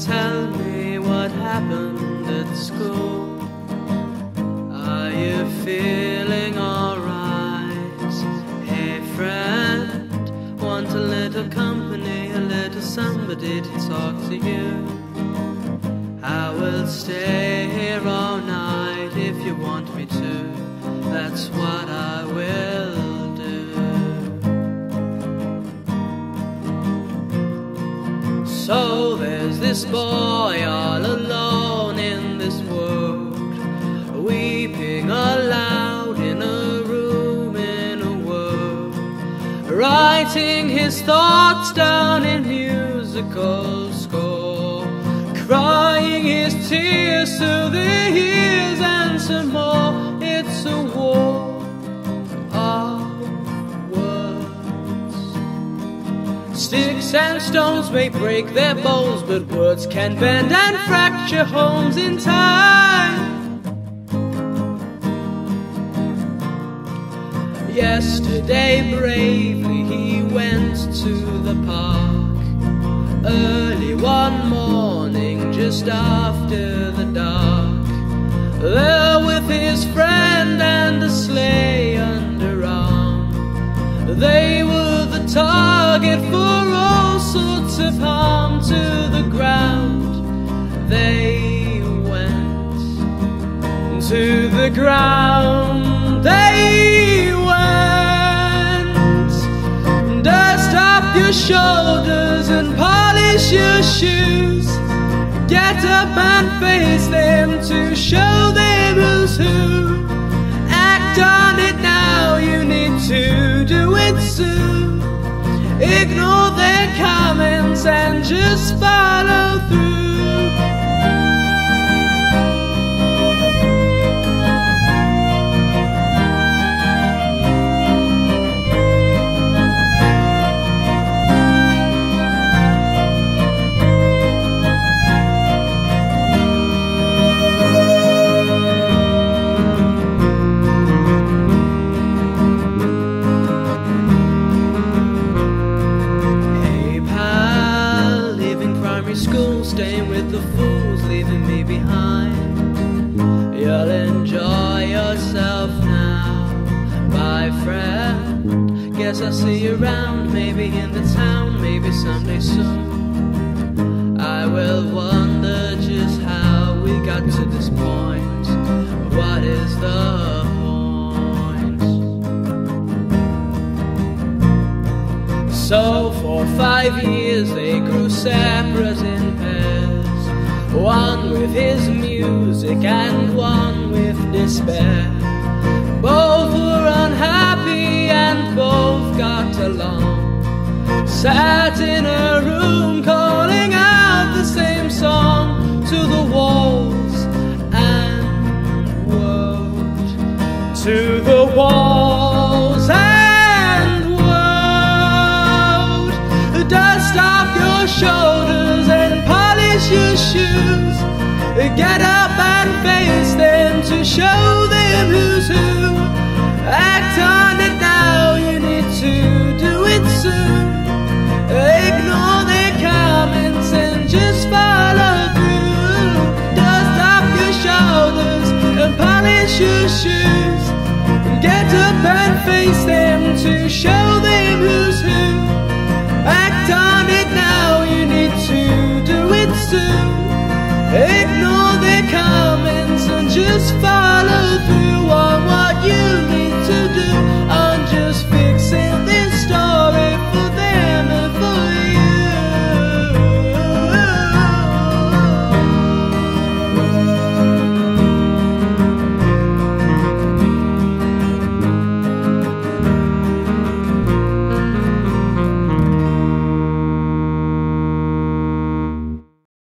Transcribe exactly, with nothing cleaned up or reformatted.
tell me what happened at school. Are you feeling alright? Hey friend, want a little company, a little somebody to talk to you? I will stay here all night if you want me to. That's what I will do. So there's this boy all alone in this world, weeping aloud in a room in a world, writing his thoughts down in musical score, crying his tears through the years and some more. It's a war of words. Sticks and stones may break their bones, but words can bend and fracture homes in time. Yesterday bravely he went to the park, early one morning just after the dark. There with his friend and a sleigh under arm, they were the target for all sorts of harm. To the ground they went, to the ground they went. Dust off your shoulders and polish your shoes, get up and face them to show them who's who. Act on it now, you need to do it soon. Ignore their comments and just follow through. School, staying with the fools, leaving me behind. You'll enjoy yourself now, my friend. Guess I'll see you around, maybe in the town, maybe someday soon. I will wonder just how we got to this point. What is the point? So for five years they grew separate in pairs, one with his music and one with despair. Both were unhappy and both got along, sat in a room calling out the same song to the walls and world, to the walls and world. Dust off your shoulders and polish your shoes, get up and face them to show them who's who. Act on it now, you need to do it soon. Ignore their comments and just follow through. Dust off your shoulders and polish your shoes, get up and face them to show